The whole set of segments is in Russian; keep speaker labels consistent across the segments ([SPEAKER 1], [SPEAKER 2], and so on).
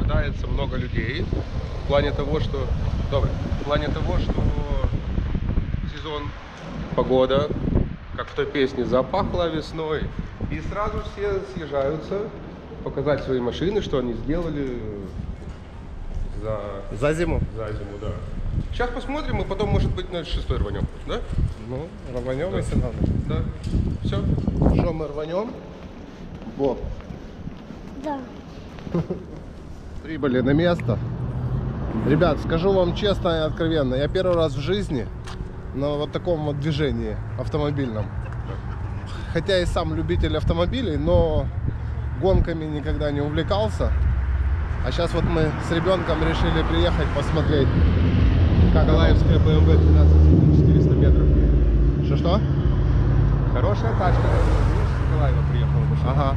[SPEAKER 1] ожидается много людей. В плане того, что... сезон, погода, как в той песне, запахло весной. И сразу все съезжаются показать свои машины, что они сделали
[SPEAKER 2] За зиму?
[SPEAKER 1] За зиму, да. Сейчас посмотрим, и потом, может быть, на 6-й рванем, да?
[SPEAKER 2] Ну, рванем,
[SPEAKER 1] Да.
[SPEAKER 2] если надо.
[SPEAKER 1] Да. Все.
[SPEAKER 2] Что, мы рванем? Во.
[SPEAKER 3] Да.
[SPEAKER 2] Прибыли на место. Ребят, скажу вам честно и откровенно, я первый раз в жизни на вот таком вот движении автомобильном. Хотя и сам любитель автомобилей, но гонками никогда не увлекался. А сейчас вот мы с ребенком решили приехать посмотреть, как
[SPEAKER 1] Николаевская BMW 13400 метров.
[SPEAKER 2] Что?
[SPEAKER 1] Хорошая тачка. Видишь, с Николаева приехала машина.
[SPEAKER 2] Ага.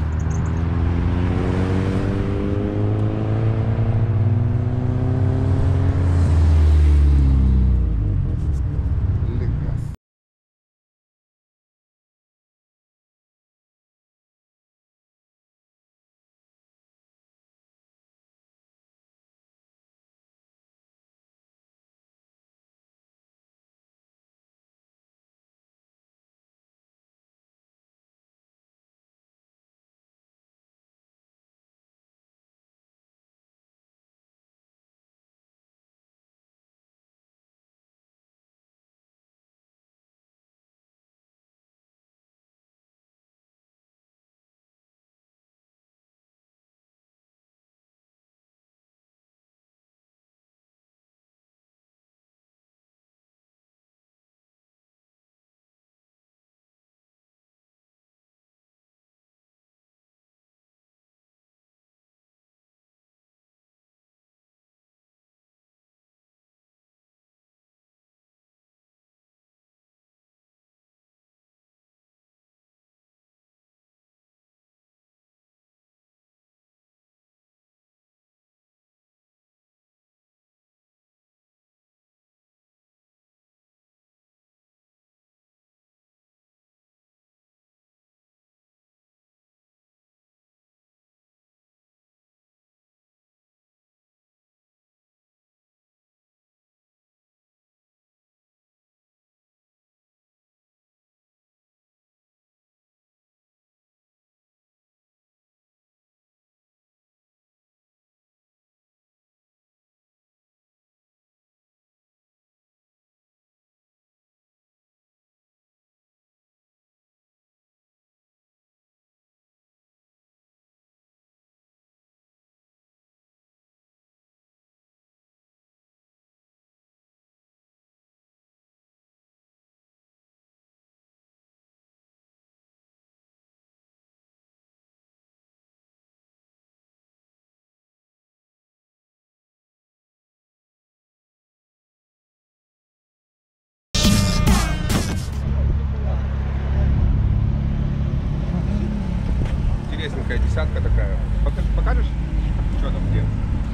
[SPEAKER 1] Интересненькая десятка такая. Покажешь? Что там где?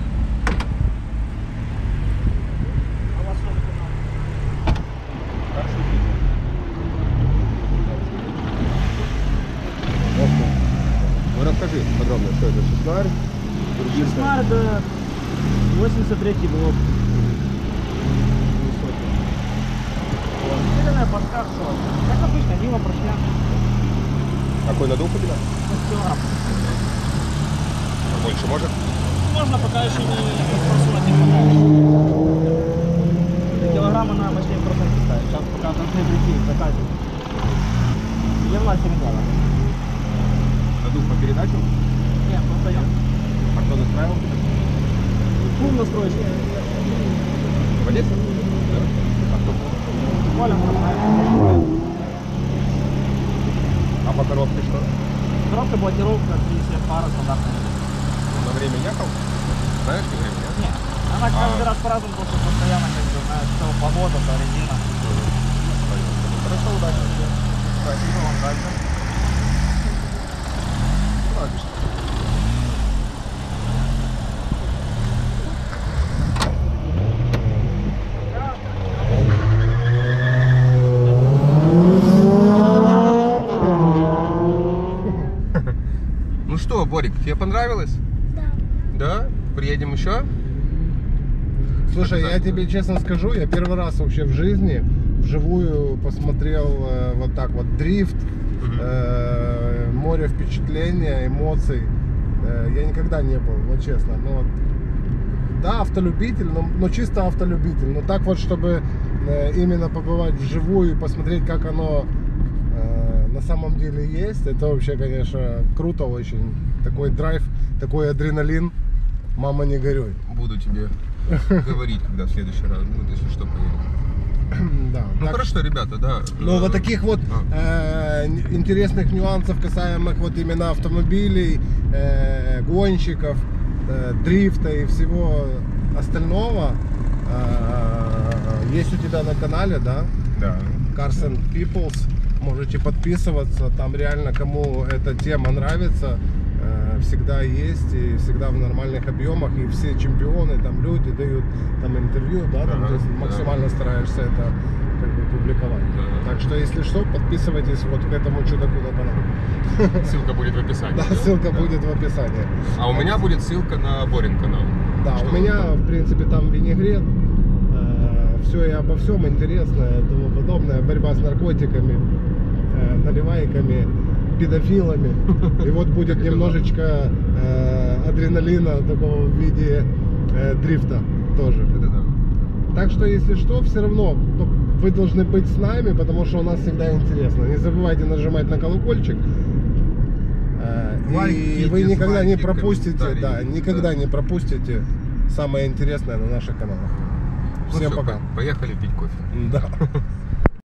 [SPEAKER 1] Ну расскажи подробно, что это, шестнарь?
[SPEAKER 4] Шестнарь, да, 83-й блок. Усиленная подка, что? Как обычно, мимо прошли.
[SPEAKER 1] Какой надув у тебя?
[SPEAKER 4] 6 килограмм.
[SPEAKER 1] А больше может?
[SPEAKER 4] Можно, пока еще не просунуть не хватает. До килограмма на 8% ставить. Сейчас пока должны прийти в заказе. Евла середина.
[SPEAKER 1] Надув по передачам?
[SPEAKER 4] Нет, просто
[SPEAKER 1] А кто настраивал?
[SPEAKER 4] фул настройки.
[SPEAKER 1] Водец? Да. А кто?
[SPEAKER 4] Коля настраивает.
[SPEAKER 1] А по коробке что?
[SPEAKER 4] Коробка, блокировка, 50 пара стандартная.
[SPEAKER 1] На время ехал? Знаешь, не время, нет?
[SPEAKER 4] Нет, она каждый раз по-разному, потому что постоянно, как бы, знаешь, что погода, то резина.
[SPEAKER 1] Хорошо, удачи тебе. Спасибо вам также. Отлично. Ну что, Борик, тебе понравилось?
[SPEAKER 3] Да.
[SPEAKER 1] Да? приедем еще?
[SPEAKER 2] Слушай, я тебе честно скажу, я первый раз вообще в жизни вживую посмотрел вот так вот дрифт, море впечатления, эмоций. Я никогда не был, вот честно. Но, да, автолюбитель, но чисто автолюбитель. Но так вот, чтобы именно побывать вживую и посмотреть, как оно на самом деле есть, это вообще, конечно, круто очень. Такой драйв, такой адреналин. Мама, не горюй.
[SPEAKER 1] Буду тебе говорить, когда в следующий раз будет, если что, поедем.
[SPEAKER 2] Да,
[SPEAKER 1] Ну
[SPEAKER 2] так
[SPEAKER 1] хорошо, ребята, да.
[SPEAKER 2] Но вот таких вот интересных нюансов, касаемых вот именно автомобилей, гонщиков, дрифта и всего остального, есть у тебя на канале, да?
[SPEAKER 1] Да.
[SPEAKER 2] Cars and Peoples. Можете подписываться, там реально кому эта тема нравится, всегда есть и всегда в нормальных объемах, и все чемпионы, там люди дают там интервью, да, там
[SPEAKER 1] Ага,
[SPEAKER 2] ты максимально стараешься это как бы публиковать.
[SPEAKER 1] Да.
[SPEAKER 2] Так что если что, подписывайтесь вот к этому чудаку на канал.
[SPEAKER 1] Ссылка будет в описании.
[SPEAKER 2] Да, ссылка будет в описании.
[SPEAKER 1] А у меня будет ссылка на Борин канал.
[SPEAKER 2] Да,
[SPEAKER 1] Что
[SPEAKER 2] у меня, в принципе, там винегрет, все и обо всем интересное, и тому подобное, борьба с наркотиками, наливайками, педофилами. И вот будет немножечко адреналина такого в виде дрифта тоже.
[SPEAKER 1] Это да.
[SPEAKER 2] Так что, если что, все равно вы должны быть с нами, потому что у нас всегда интересно. Не забывайте нажимать на колокольчик.
[SPEAKER 1] Лайки,
[SPEAKER 2] И вы никогда не
[SPEAKER 1] дизлайки,
[SPEAKER 2] пропустите,
[SPEAKER 1] комментарии,
[SPEAKER 2] да, никогда
[SPEAKER 1] да.
[SPEAKER 2] не пропустите самое интересное на наших каналах.
[SPEAKER 1] Ну
[SPEAKER 2] Всем
[SPEAKER 1] всё,
[SPEAKER 2] пока.
[SPEAKER 1] Поехали пить кофе.
[SPEAKER 2] Да.